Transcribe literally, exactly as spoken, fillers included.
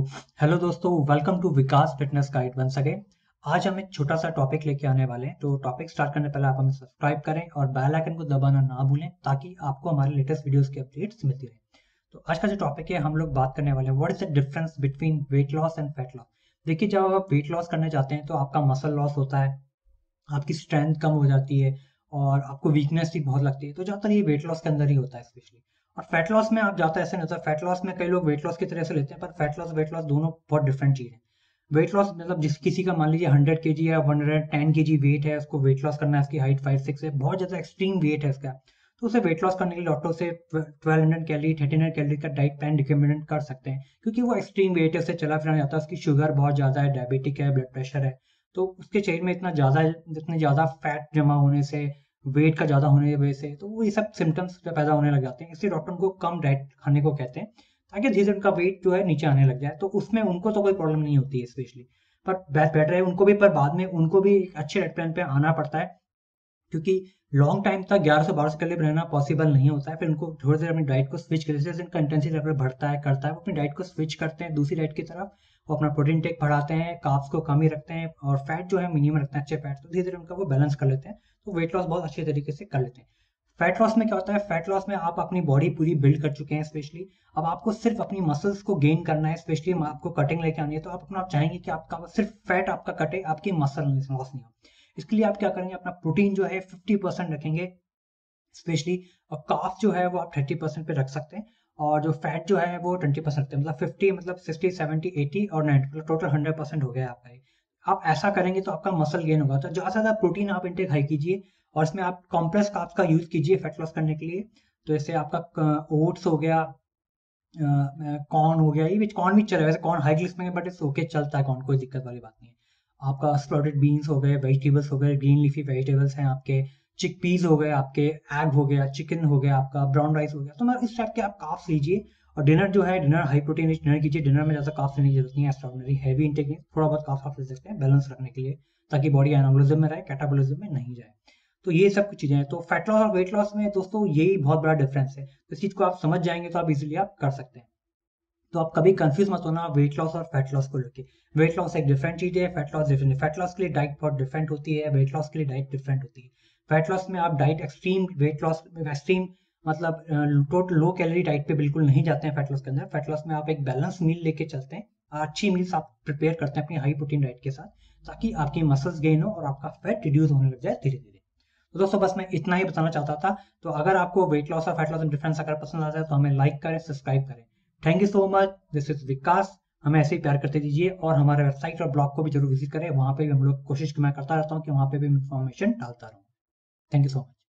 Hello दोस्तों, welcome to Vikas fitness guide once again. आज हम एक छोटा सा टॉपिक लेके आने वाले हैं। तो टॉपिक स्टार्ट करने पहले आप हमें सब्सक्राइब करें और बेल आइकन को दबाना ना भूलें ताकि आपको हमारे लेटेस्ट वीडियोस की अपडेट्स मिलती रहे। तो आज का जो टॉपिक है, हम लोग बात करने वाले हैं what is the difference between weight loss and fat loss. देखिए, जब आप वेट लॉस करने जाते हैं तो आपका मसल लॉस होता है, आपकी स्ट्रेंथ कम हो जाती है और आपको वीकनेस भी बहुत लगती है। तो ज़्यादातर ये वेट लॉस के अंदर ही होता है स्पेशली। और फैट लॉस में आप जाता ऐसे नहीं होता। फैट लॉस में कई लोग वेट लॉस की तरह से लेते हैं, पर फैट लॉस वेट लॉस दोनों बहुत डिफरेंट चीज़ है। वेट लॉस मतलब जिस किसी का मान लीजिए हंड्रेड के जी या वन हंड्रेड टेन के जी वेट है, उसको वेट लॉस करना है, उसकी हाइट फाइव सिक्स है, बहुत ज़्यादा एक्सट्रीम वेट है इसका, तो उसे वेट लॉस करने के लिए डॉक्टर से twelve hundred calorie thirteen hundred calorie का डाइट प्लान रिकमेंड कर सकते हैं, क्योंकि वो एक्सट्रीम वेट है, उससे चला फिरना जाता है, उसकी शुगर बहुत ज़्यादा है, डायबिटिक है, ब्लड प्रेशर है। तो उसके शरीर में इतना ज़्यादा इतने ज़्यादा फैट जमा होने से, वेट का ज़्यादा होने की वजह से, तो वो ये सब सिम्टम्स पैदा होने लग जाते हैं। इसलिए डॉक्टर उनको कम डाइट खाने को कहते हैं ताकि धीरे धीरे उनका वेट जो है नीचे आने लग जाए। तो उसमें उनको तो कोई प्रॉब्लम नहीं होती है स्पेशली, पर बेटर है उनको भी, पर बाद में उनको भी एक अच्छे डाइट प्लान पे आना पड़ता है, क्योंकि लॉन्ग टाइम तक ग्यारह सौ बारह सौ कैलोरी रहना पॉसिबल नहीं होता है। फिर उनको थोड़ी देर अपनी डाइट को स्विच करते हैं, जैसे उनका इंटेंसिटी लेवल बढ़ता है करता है, वो अपनी डाइट को स्विच करते हैं दूसरी डाइट की तरफ। वो अपना प्रोटीन टेक बढ़ाते हैं, कार्ब्स को कम ही रखते हैं और फैट जो है मिनिमम रखते हैं, अच्छे फैट। तो धीरे धीरे उनका वो बैलेंस कर लेते हैं, तो वेट लॉस बहुत अच्छे तरीके से कर लेते हैं। फैट लॉस में क्या होता है, फैट लॉस में आप अपनी बॉडी पूरी बिल्ड कर चुके हैं स्पेशली, अब आपको सिर्फ अपनी मसल्स को गेन करना है। स्पेशली आपको कटिंग लेके आनी है, तो आप अपना आप चाहेंगे कि आपका सिर्फ फैट आपका कटे, आपकी मसल लॉस नहीं हो। इसके लिए आप क्या करेंगे, अपना प्रोटीन जो है फिफ्टी परसेंट रखेंगे स्पेशली, और कार्ब जो है वो आप थर्टी परसेंट पे रख सकते हैं, और जो फैट जो है वो ट्वेंटी परसेंट रखते हैं। मतलब फिफ्टी मतलब सिक्सटी सेवेंटी एटी और नाइन्टी, मतलब टोटल हंड्रेड परसेंट हो गया आपका ये। आप ऐसा करेंगे तो आपका मसल गेन होगा। तो ज़्यादा से ज़्यादा प्रोटीन आप इंटेक हाई कीजिए, और इसमें आप कॉम्प्लेक्स कार्ब्स का यूज कीजिए फैट लॉस करने के लिए। तो जैसे आपका ओट्स हो गया, कॉर्न हो गया, ये भी कॉर्न भी चलेगा, वैसे कॉर्न हाई ग्लिसमिक है बट इट्स ओके, चलता है कॉर्न, कोई दिक्कत वाली बात नहीं है। आपका स्प्राउटेड बीन्स हो गए, वेजिटेबल्स हो गए, ग्रीन लीफी वेजिटेबल्स हैं आपके, चिक पीस हो गए आपके, एग हो गया, चिकन हो गया आपका, ब्राउन राइस हो गया। तो मैं इस टाइप के आप कार्ब्स लीजिए, और डिनर जो है dinner high protein rich dinner कीजिए। डिनर में ज़्यादा कार्ब्स लेने की जरूरत नहीं है, एक्स्ट्राऑर्डिनरी हैवी इंटेक नहीं, थोड़ा बहुत कार्ब्स आप ले सकते हैं बैलेंस रखने के लिए, ताकि बॉडी एनाबॉलिज्म में रहे, कैटाबॉलिज्म में नहीं जाए। तो ये सब कुछ चीजें हैं। तो फैट लॉस और वेट लॉस में दोस्तों यही बहुत बड़ा डिफरेंस है। तो इस चीज को आप समझ जाएंगे तो आप इजीली आप कर सकते हैं। तो आप कभी कंफ्यूज मत होना वेट लॉस और फैट लॉस को लेके। वेट लॉस एक डिफरेंट चीज है, फैट लॉस डिफरेंट है। फैट लॉस के लिए डाइट बहुत डिफरेंट होती है, वेट लॉस के लिए डाइट डिफरेंट होती है। फैट लॉस में आप डाइट एक्सट्रीम, वेट लॉस में एक्सट्रीम मतलब टोटल लो कैलोरी डाइट पे बिल्कुल नहीं जाते हैं फैट लॉस के अंदर। फैट लॉस में आप एक बैलेंस मील लेके चलते हैं, अच्छी मील्स आप प्रिपेयर करते हैं अपनी हाई प्रोटीन डाइट के साथ, ताकि आपकी मसल्स गेन हो और आपका फैट रिड्यूस होने लग जाए धीरे धीरे। तो दोस्तों बस मैं इतना ही बताना चाहता था। तो अगर आपको वेट लॉस और फैट लॉस में डिफरेंस अगर पसंद आता है तो हमें लाइक करें, सब्सक्राइब करें। Thank you so much, this is Vikas. हमें ऐसे ही प्यार करते दीजिए, और हमारे वेबसाइट और ब्लॉग को भी जरूर विजिट करें। वहां पे भी हम लोग कोशिश मैं करता रहता हूँ कि वहां पे भी इंफॉर्मेशन डालता रहूँ। Thank you so much.